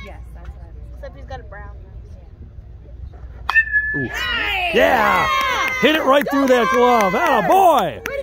Yes, that's what I mean. Except he's got a brown nose. Ooh. Yeah! Hit it right through that glove. Atta boy!